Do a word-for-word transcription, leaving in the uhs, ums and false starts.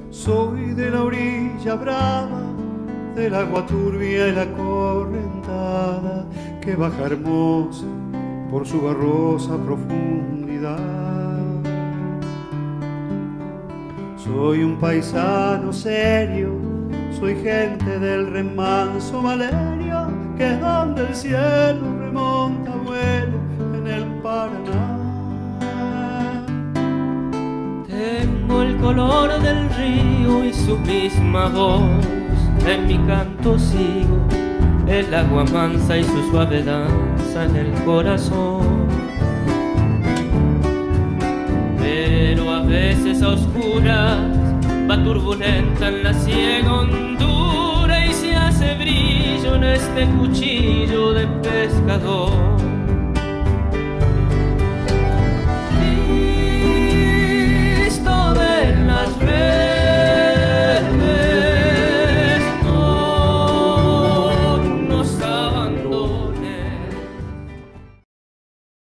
Soy de la orilla brava, del agua turbia y la correntada que baja hermosa por su barrosa profundidad. Soy un paisano serio, soy gente del remanso Valerio, que es donde el cielo remonta vuelo en el Paraná. Tengo el color del río y su misma voz, en mi canto sigo el agua mansa y su suave danza en el corazón. Pero a veces a oscuras va turbulenta en la ciega hondura y se hace brillo en este cuchillo de pescador.